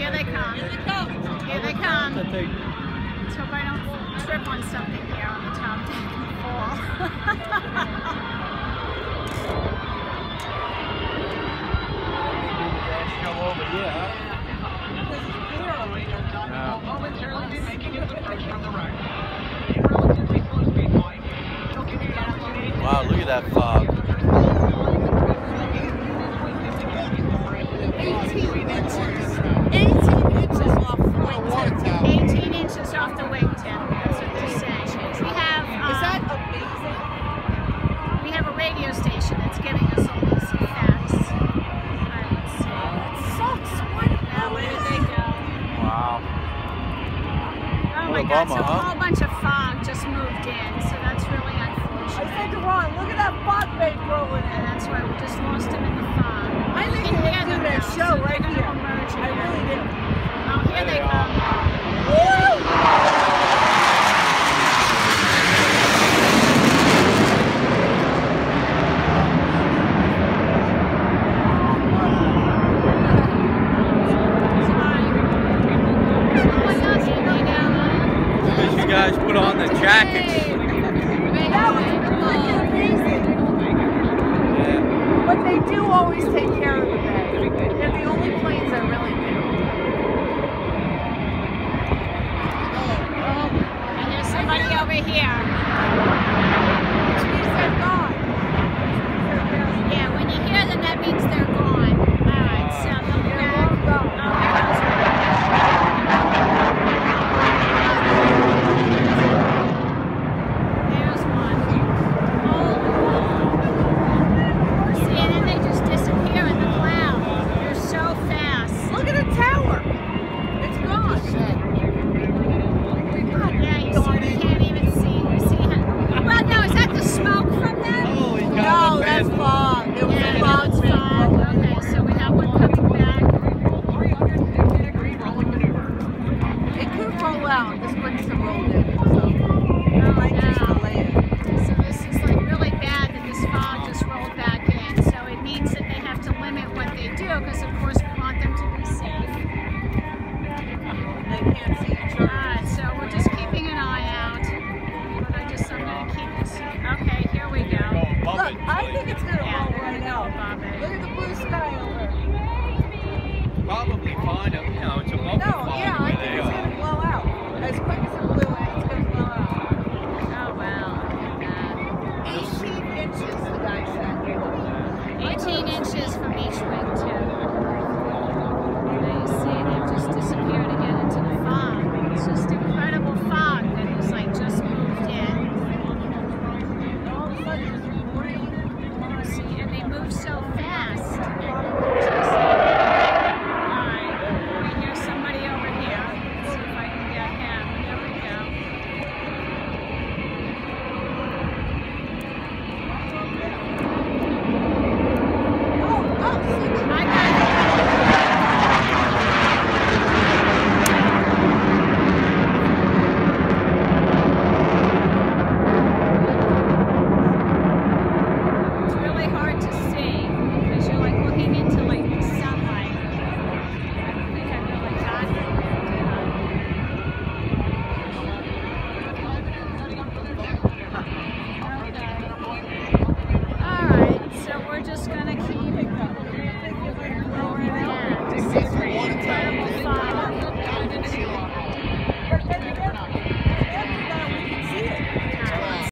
Here they come. Here they come. Let's hope I don't trip on something here on the top deck and fall. Go over here, huh? Wow, look at that fog. 18 inches off the wingtip. 18 inches off the wingtip. That's what they're saying. We have. Is that amazing? We have a radio station that's giving us all these facts. Alright, let's see. That sucks. Now, where did they go? Wow. Oh my God! So a whole bunch of fog just moved in. So that's really unfortunate. I said to Ron, look at that fog bank rolling in. And that's why we just lost him in the fog. I think they can do their show right here. I really do. Oh, here they come. Woo! Because you guys put on the jackets. That was freaking amazing. But they do always take care of the bay. They're the only planes that really do. Oh, and there's somebody over here. Which means they're gone. Yeah, when you hear them, that means they're gone. Alright, so they'll be back. Oh, there goes one. There's one. Oh, see, and then they just disappear in the cloud. They're so fast. Look at the tower. It's gone. Yeah, you can't even see. You see how, well, no, is that the smoke from them? No, that's fog. It was Yeah, fog. that's fog. Okay, so we have one coming back. It could roll out. This brings the roll in.